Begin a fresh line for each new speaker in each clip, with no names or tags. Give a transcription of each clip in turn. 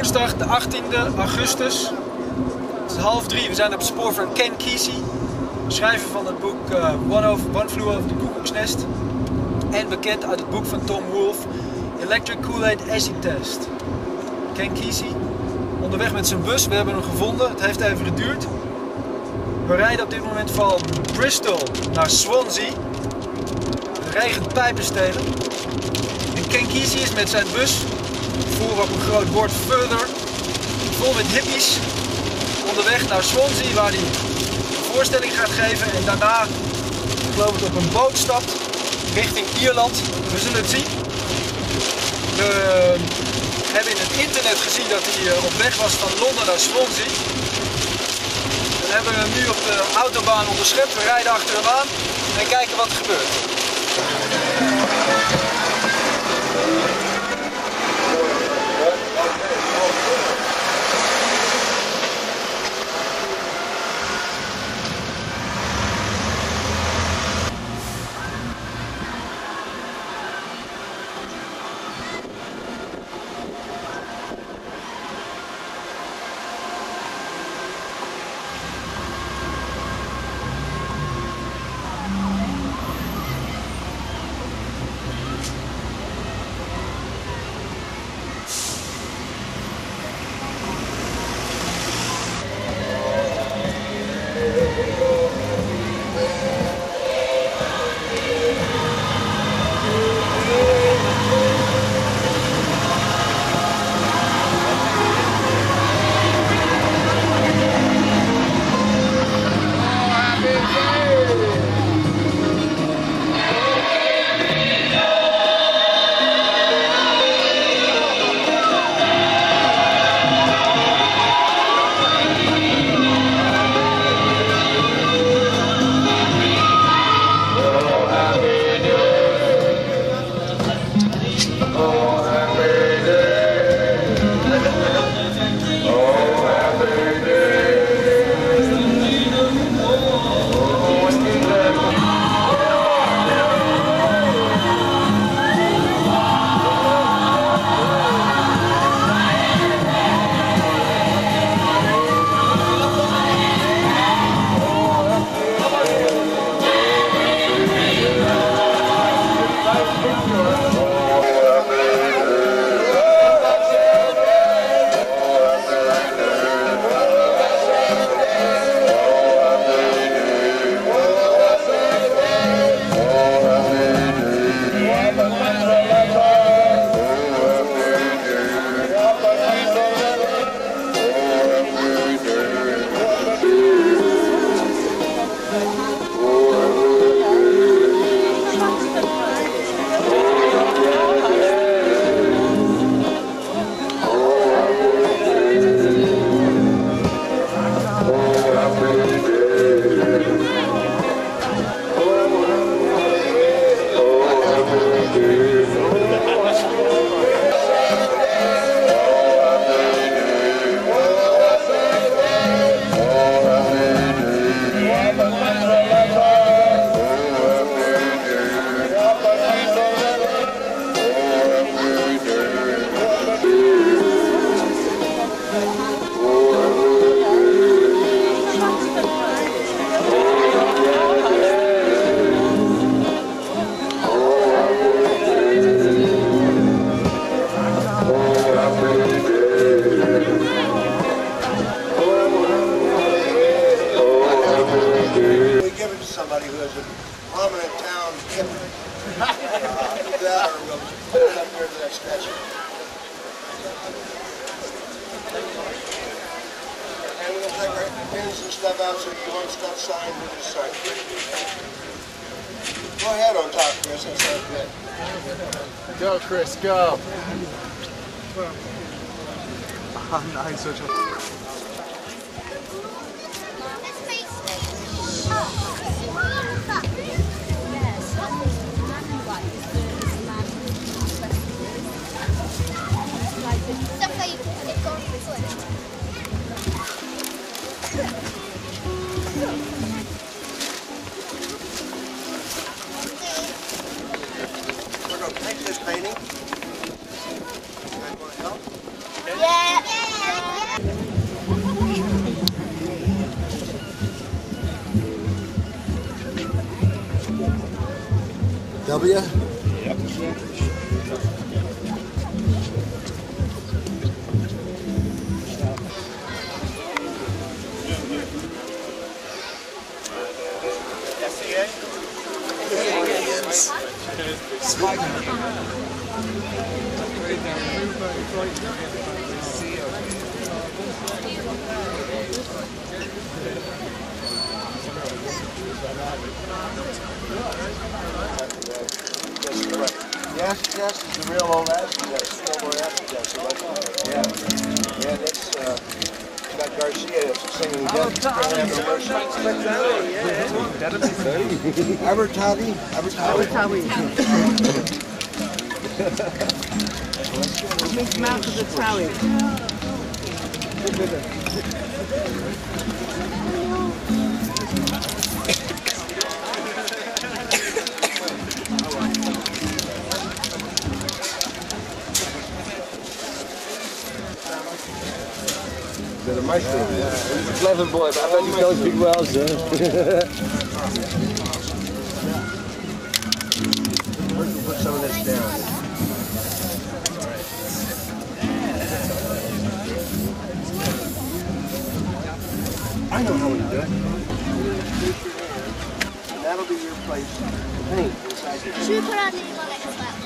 woensdag de 18e augustus. Het is 2:30. We zijn op het spoor van Kesey, schrijver van het boek One Flew Over the Cuckoo's Nest. En bekend uit het boek van Tom Wolfe, Electric Kool-Aid Acid Test. Kesey, onderweg met zijn bus, we hebben hem gevonden. Het heeft even geduurd. We rijden op dit moment van Bristol naar Swansea. Het regent pijpenstelen. En Kesey is met zijn bus, voor op een groot bord Further, vol met hippies, onderweg naar Swansea, waar hij een voorstelling gaat geven en daarna, ik geloof ik, op een boot stapt richting Ierland. We zullen het zien. We hebben in het internet gezien dat hij op weg was van Londen naar Swansea. We hebben hem nu op de autobaan onderschept. We rijden achter hem aan en kijken wat er gebeurt.
Somebody who has a prominent town that, or we'll put it up here to that statue. And we'll take our pins and stuff out so if you want stuff signed, we'll just sign it. Go ahead on top, Chris. That sounds good.
Go, Chris, go. Nice.
We're going to paint this painting. You guys want to help?
Yeah.
W?
Yep.
Yes, yes, is the real old acid test. No more acid test. Yeah. Yeah, that's got Garcia singing Abertawi.
Means mouth of the Towie.
They're a mushroom.
He's a clever boy, but I bet he don't speak well, sir.
Put some of this down. I know how we do it. And that'll be your place to paint inside the
Should we put our name on it as well?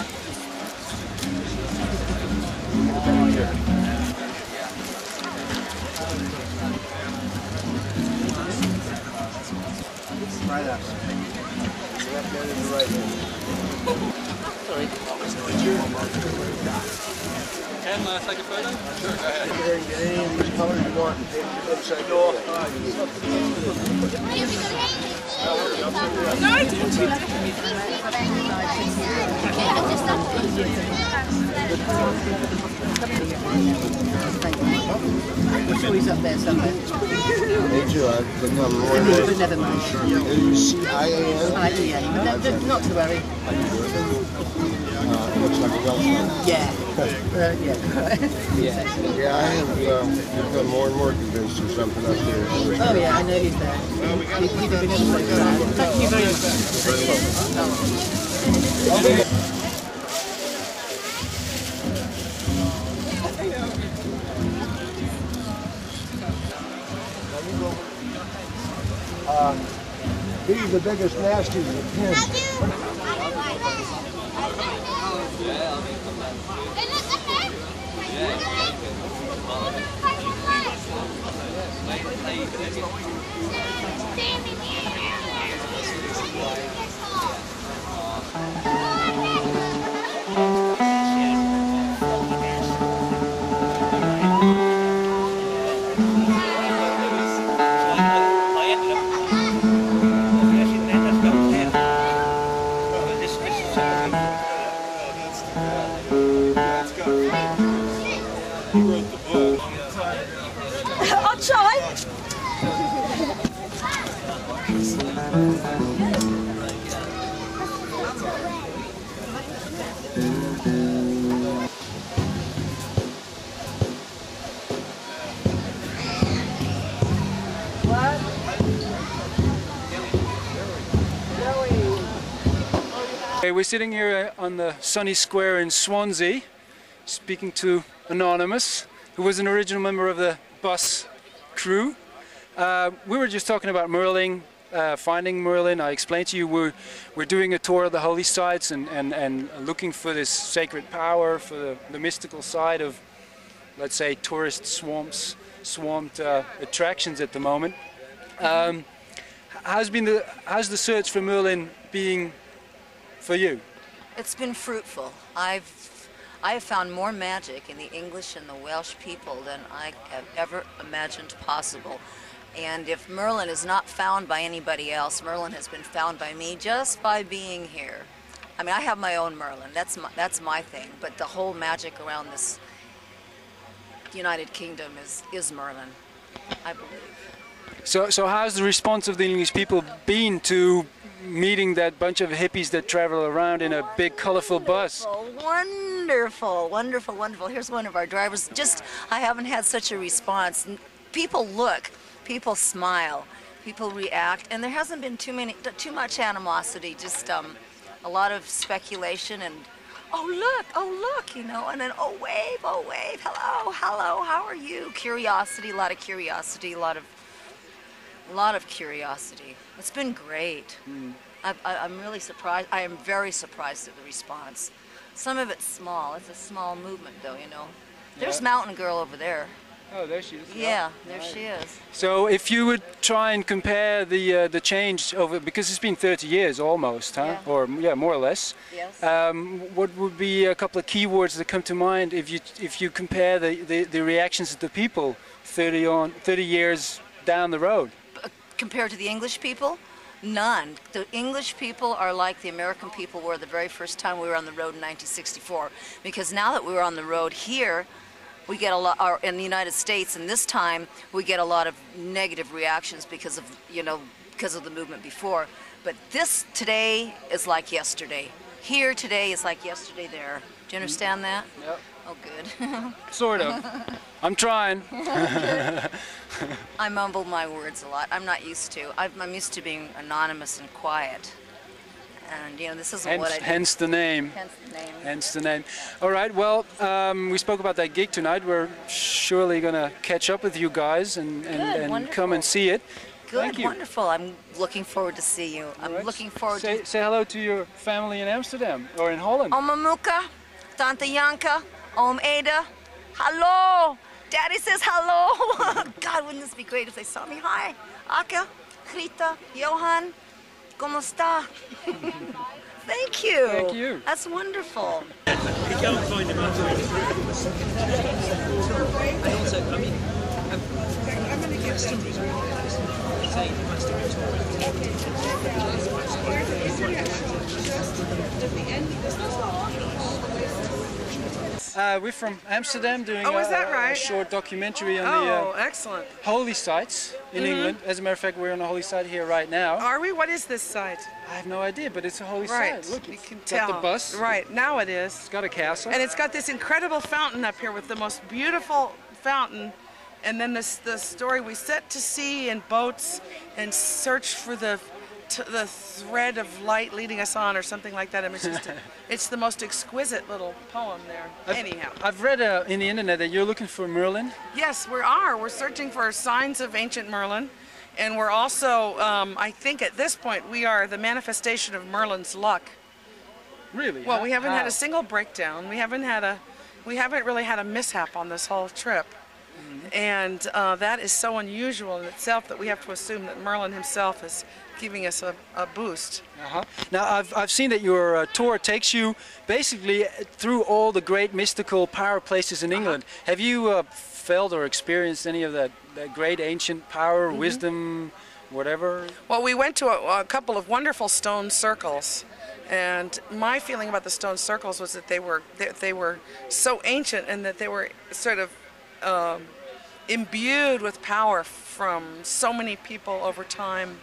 Try that. Left hand and the right hand.
Sorry.
Can I take a photo?
Sure, go ahead. Get any of these colors you want and paint it inside door.
No, I didn't.
I'm sure he's up there somewhere.
Me too. I've become more and
But
more.
never mind.
C-I-A-N?
But not to worry.
Looks like a Welshman.
Yeah. Yeah.
Yeah, I have become more and more convinced there's something up here.
Oh yeah, I know he's there. He's been ever so good. Thank you very much.
These are the biggest nasties in the pen.
I'll try.
Okay, we're sitting here on the sunny square in Swansea, speaking to Anonymous, who was an original member of the bus crew. We were just talking about Merlin, finding Merlin. I explained to you we're doing a tour of the holy sites and looking for this sacred power, for the mystical side of, let's say, tourist swamped attractions at the moment. How's the search for Merlin being for you?
It's been fruitful. I have found more magic in the English and the Welsh people than I have ever imagined possible. And if Merlin is not found by anybody else, Merlin has been found by me just by being here. I mean, I have my own Merlin. That's my thing. But the whole magic around this United Kingdom is Merlin, I believe.
So how's the response of the English people been to meeting that bunch of hippies that travel around in a big colorful bus?
Wonderful, wonderful, wonderful. Here's one of our drivers. I haven't had such a response. People look, people smile, people react, and there hasn't been too much animosity. Just a lot of speculation and, oh look, you know, and then oh wave, hello, how are you? Curiosity, a lot of curiosity, a lot of curiosity. It's been great. I'm really surprised. I am very surprised at the response. Some of it's small. It's a small movement, though, you know. There's Mountain Girl over there.
Oh, there she is.
Yeah, there she is.
So if you would try and compare the change over, because it's been 30 years almost, huh?
Yeah.
Or yeah, more or less.
Yes.
What would be a couple of keywords that come to mind if you compare the reactions of the people 30 years down the road?
Compared to the English people? None. The English people are like the American people were the very first time we were on the road in 1964. Because now that we were on the road here, we get a lot, or in the United States, and this time we get a lot of negative reactions because of, you know, because of the movement before. But this today is like yesterday. Here today is like yesterday there. Do you understand that?
Yep.
Oh, good.
Sort of. I'm trying.
I mumble my words a lot. I'm not used to. I'm used to being anonymous and quiet. And, you know, this isn't what I do.
Hence the name.
Hence the name.
Hence the name. All right, well, we spoke about that gig tonight. We're surely going to catch up with you guys and come and see it.
Good,
Thank you.
wonderful. I'm looking forward to see you. I'm looking forward to...
Say hello to your family in Amsterdam or in Holland.
Oma Muka, Tante Janka, Oom Ada. Hello. Daddy says hello. God, wouldn't this be great if they saw me? Hi. Akker, Grita, Johan. ¿Cómo está? Thank you.
Thank you.
That's wonderful.
We're from Amsterdam doing
Oh, is that right?
a short documentary on
excellent.
the holy sites in England. As a matter of fact, we're on a holy site here right now.
Are we? What is this site?
I have no idea, but it's a holy
Right.
site. Look,
You
it's
can
got
tell.
the bus.
Right, now it is.
It's got a castle.
And it's got this incredible fountain up here with the most beautiful fountain. And then the story we set to sea in boats and search for the thread of light leading us on, or something like that. I mean, it's just it's the most exquisite little poem there. Anyhow.
I've read in the internet that you're looking for Merlin.
Yes, we are. We're searching for signs of ancient Merlin. And we're also, I think at this point, we are the manifestation of Merlin's luck.
Really?
Well, we haven't had
How?
a single breakdown. We haven't really had a mishap on this whole trip. And that is so unusual in itself that we have to assume that Merlin himself is giving us a boost.
Now, I've seen that your tour takes you basically through all the great mystical power places in England. Have you felt or experienced any of that great ancient power, wisdom, whatever?
Well, we went to a couple of wonderful stone circles. And my feeling about the stone circles was that they were so ancient, and that they were sort of imbued with power from so many people over time,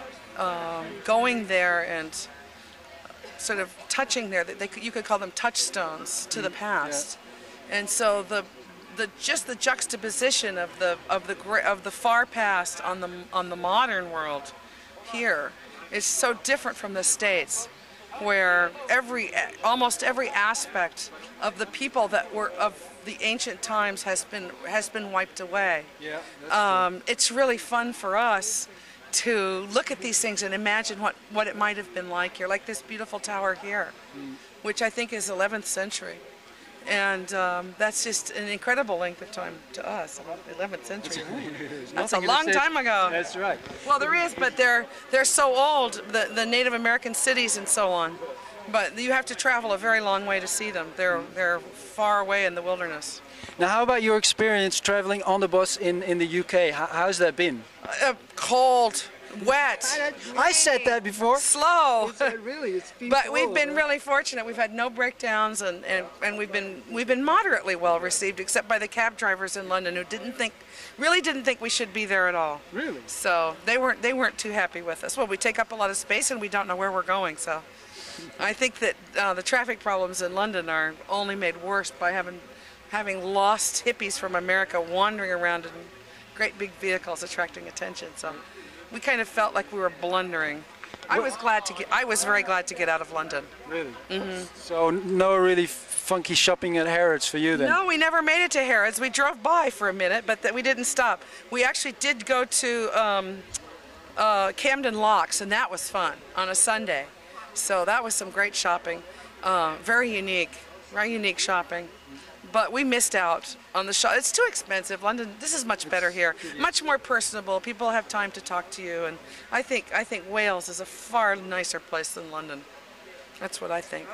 going there and sort of touching there. You could call them touchstones to the past. Yeah. And so just the juxtaposition of the far past on the modern world here is so different from the States, where almost every aspect of the people that were of the ancient times has been wiped away.
Yeah, that's
it's really fun for us to look at these things and imagine what it might have been like here, like this beautiful tower here, which I think is 11th century. And that's just an incredible length of time to us, 11th century. That's a long time ago.
That's right.
Well, there is, but they're so old, the Native American cities and so on. But you have to travel a very long way to see them. They're far away in the wilderness.
Now, how about your experience traveling on the bus in the UK? How's that been?
Cold, wet.
I said that before.
Slow.
Really, it's been
But
cold,
we've been
huh?
really fortunate. We've had no breakdowns, and we've been moderately well received, except by the cab drivers in London, who really didn't think we should be there at all.
Really?
So they weren't too happy with us. Well, we take up a lot of space, and we don't know where we're going. So I think that the traffic problems in London are only made worse by having lost hippies from America wandering around in great big vehicles attracting attention. So we kind of felt like we were blundering. I was very glad to get out of London.
Really? So no really funky shopping at Harrods for you then?
No, we never made it to Harrods. We drove by for a minute, but we didn't stop. We actually did go to Camden Locks, and that was fun on a Sunday. So that was some great shopping. Very unique shopping. But we missed out on the shop. It's too expensive. London, this is much better here. Much more personable. People have time to talk to you, and I think Wales is a far nicer place than London. That's what I think.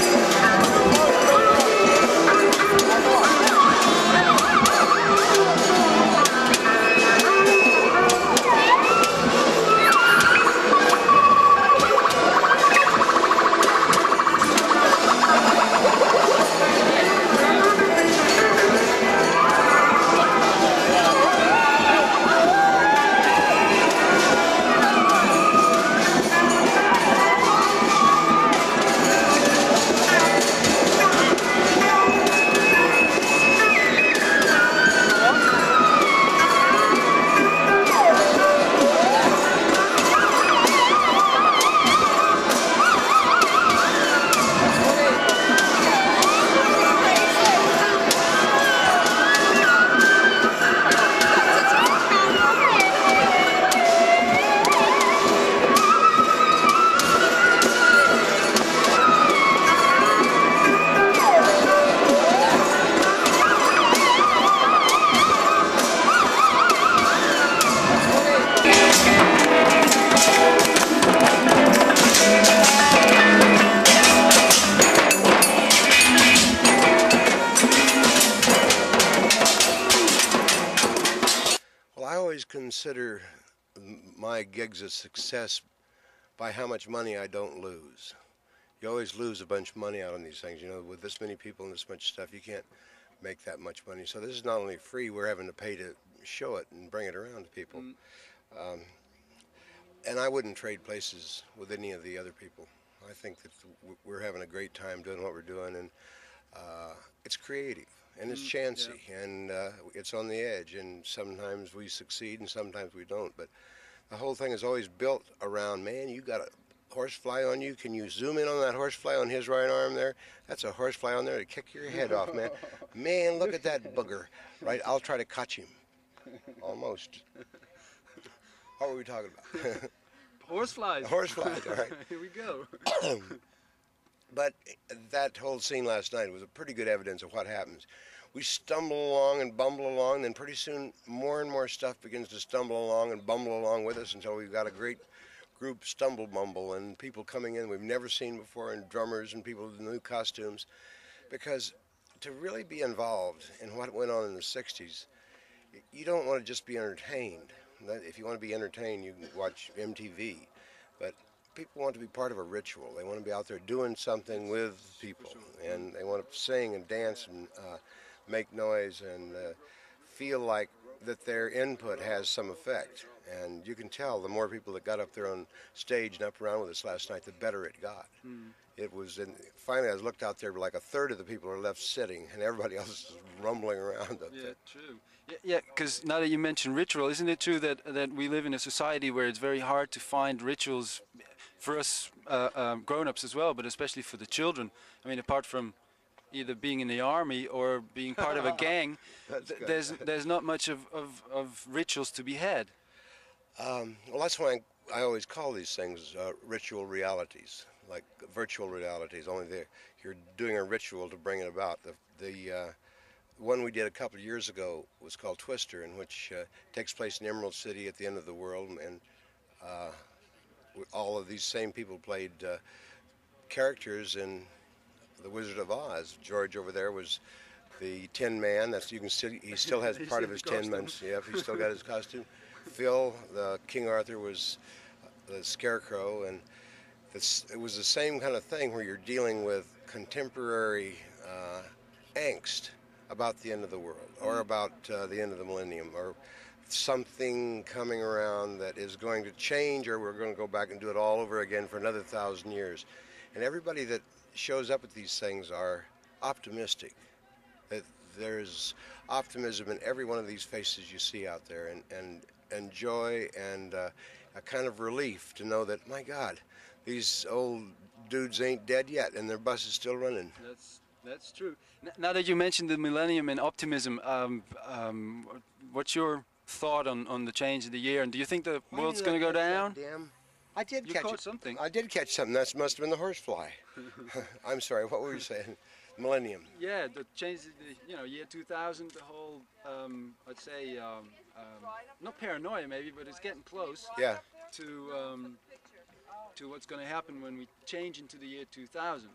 Consider my gigs a success by how much money I don't lose. You always lose a bunch of money out on these things. You know, with this many people and this much stuff, you can't make that much money. So this is not only free, we're having to pay to show it and bring it around to people. And I wouldn't trade places with any of the other people. I think that we're having a great time doing what we're doing, and it's creative. And it's chancy, and it's on the edge, and sometimes we succeed and sometimes we don't. But the whole thing is always built around, man, you got a horsefly on you. Can you zoom in on that horsefly on his right arm there? That's a horsefly on there to kick your head off, man. Man, look at that booger. Right, I'll try to catch him. Almost. What were we talking about?
Horseflies.
Horseflies, all right.
Here we go.
But that whole scene last night was a pretty good evidence of what happens. We stumble along and bumble along, then pretty soon more and more stuff begins to stumble along and bumble along with us until we've got a great group stumble bumble and people coming in we've never seen before, and drummers and people with new costumes. Because to really be involved in what went on in the 60s, you don't want to just be entertained. If you want to be entertained, you can watch MTV. But people want to be part of a ritual. They want to be out there doing something with people, and they want to sing and dance and make noise and feel like that their input has some effect. And you can tell the more people that got up there on stage and up around with us last night, the better it got. It was, finally I looked out there, like a third of the people are left sitting, and everybody else is rumbling around up there.
Yeah, true. Yeah, because now that you mention ritual, isn't it true that we live in a society where it's very hard to find rituals for us grown-ups as well, but especially for the children? I mean, apart from either being in the army or being part of a gang, there's not much of rituals to be had.
Well, that's why I always call these things ritual realities, like virtual realities, only you're doing a ritual to bring it about. The one we did a couple of years ago was called Twister, in which takes place in Emerald City at the end of the world, and all of these same people played characters in The Wizard of Oz. George over there was the Tin Man. You can see he still has part of his Tin Man. Yeah, he still got his costume. Phil, the King Arthur, was the Scarecrow, and it was the same kind of thing where you're dealing with contemporary angst about the end of the world, or about the end of the millennium, or something coming around that is going to change, or we're going to go back and do it all over again for another 1,000 years. And everybody that shows up at these things are optimistic. There's optimism in every one of these faces you see out there, and joy, and a kind of relief to know that, my God, these old dudes ain't dead yet, and their bus is still running.
That's true. Now that you mentioned the millennium and optimism, what's your thought on the change of the year? And do you think the world's going to go down?
I did catch
caught something.
I did catch something. That must have been the horsefly. I'm sorry. What were you saying? Millennium.
Yeah, the change, year 2000, the whole, I'd say, not paranoia maybe, but it's getting close.
Yeah.
To what's going to happen when we change into the year 2000.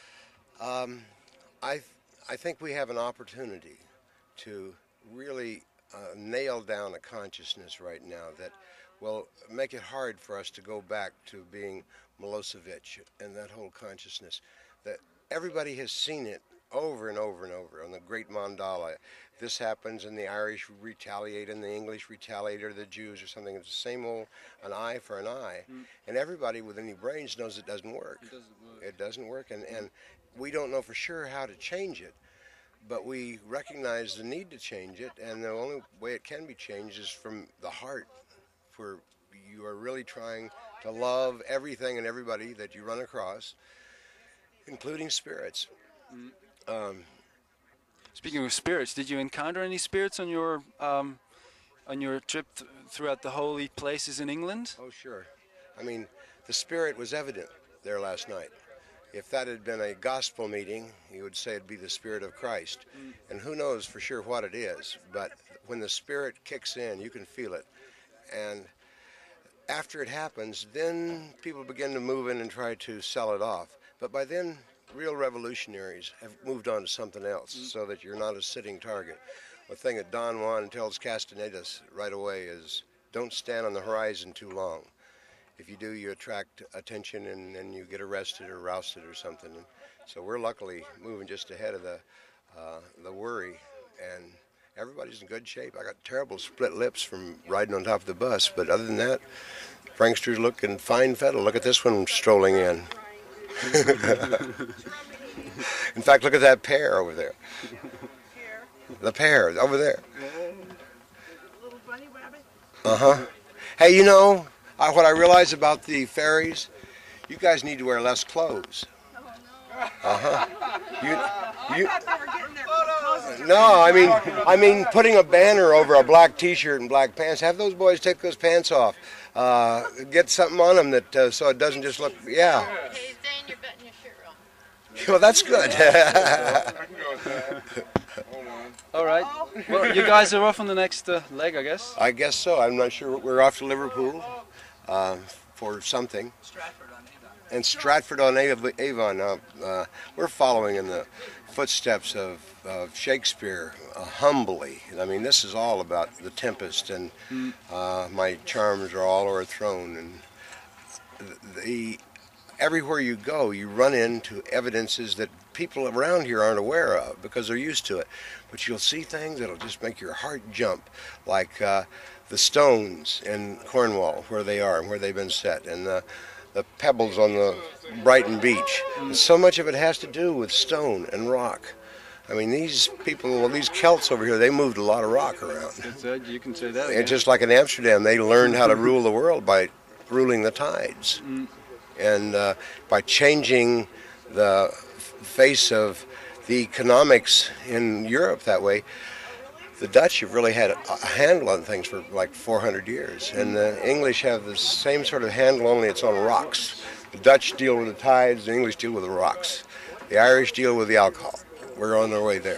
I think we have an opportunity to really nail down a consciousness right now that will make it hard for us to go back to being Milosevic and that whole consciousness. That everybody has seen it over and over and over on the great mandala. This happens and the Irish retaliate and the English retaliate, or the Jews or something. It's the same old, an eye for an eye. And everybody with any brains knows it doesn't work. It doesn't work. And we don't know for sure how to change it, but we recognize the need to change it, and the only way it can be changed is from the heart, where you are really trying to love everything and everybody that you run across, including spirits.
Speaking of spirits, did you encounter any spirits on your trip throughout the holy places in England?
Oh, sure. I mean, the spirit was evident there last night. If that had been a gospel meeting, you would say it'd be the Spirit of Christ. And who knows for sure what it is, but when the Spirit kicks in, you can feel it. And after it happens, then people begin to move in and try to sell it off. But by then, real revolutionaries have moved on to something else, so that you're not a sitting target. The thing that Don Juan tells Castanedas right away is, don't stand on the horizon too long. If you do, you attract attention and you get arrested or rousted or something. And so we're luckily moving just ahead of the worry, and everybody's in good shape. I got terrible split lips from riding on top of the bus, but other than that, pranksters looking fine fettle. Look at this one strolling in. In fact, look at that pair over there. The pair over there.
Little bunny rabbit.
Uh-huh. Hey, you know, what I realize about the ferries, you guys need to wear less clothes. Uh-huh. No, I mean, putting a banner over a black T-shirt and black pants. Have those boys take those pants off. Get something on them that so it doesn't just look. Yeah.
Okay, Zane, you're buttoning your shirt wrong.
Well, that's good.
I can go with that. Hold on.
All right. Well, you guys are off on the next leg, I guess.
I guess so. I'm not sure. We're off to Liverpool for something. And Stratford-on-Avon. We're following in the footsteps of Shakespeare humbly. I mean, this is all about the Tempest, and my charms are all o'erthrown. And everywhere you go, you run into evidences that people around here aren't aware of because they're used to it. But you'll see things that'll just make your heart jump, like the stones in Cornwall, where they are and where they've been set, and the pebbles on the Brighton beach. And so much of it has to do with stone and rock. I mean, these people, well, these Celts over here, they moved a lot of rock around.
You can say that.
And just like in Amsterdam, they learned how to rule the world by ruling the tides. And by changing the face of the economics in Europe that way, the Dutch have really had a handle on things for like 400 years. And the English have the same sort of handle, only it's on rocks. The Dutch deal with the tides, the English deal with the rocks. The Irish deal with the alcohol. We're on our way there.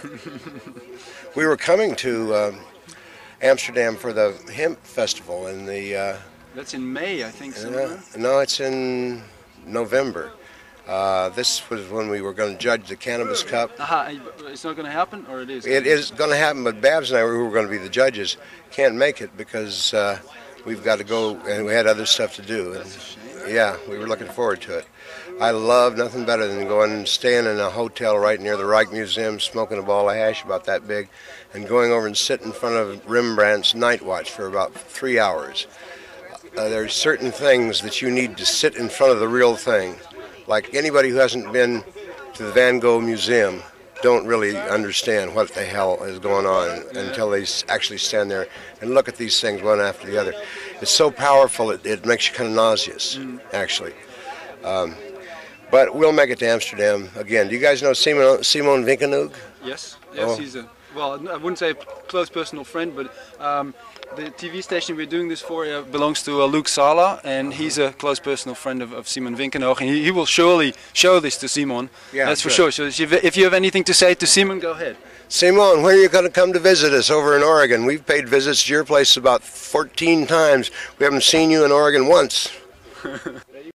We were coming to Amsterdam for the hemp festival, and the...
That's in May, I think, somewhere.
No, it's in November. This was when we were going to judge the Cannabis Cup.
It's not going to happen, or it is?
It is going to happen, but Babs and I, who were going to be the judges, can't make it because we've got to go, and we had other stuff to do. And, yeah, we were looking forward to it. I love nothing better than going and staying in a hotel right near the Reich Museum, smoking a ball of hash about that big, and going over and sit in front of Rembrandt's Night Watch for about 3 hours. There's certain things that you need to sit in front of the real thing. Like anybody who hasn't been to the Van Gogh Museum don't really understand what the hell is going on until they actually stand there and look at these things one after the other. It's so powerful, it makes you kind of nauseous, actually. But we'll make it to Amsterdam again. Do you guys know Simon Winkenhoog?
Yes, he's a, well, I wouldn't say a close personal friend, but the TV station we're doing this for belongs to Luc Sala, and he's a close personal friend of Simon Winkenhoog, and he will surely show this to Simon.
Yeah,
that's for sure. So if you have anything to say to Simon, go ahead.
Simon, when are you going to come to visit us over in Oregon? We've paid visits to your place about 14 times. We haven't seen you in Oregon once.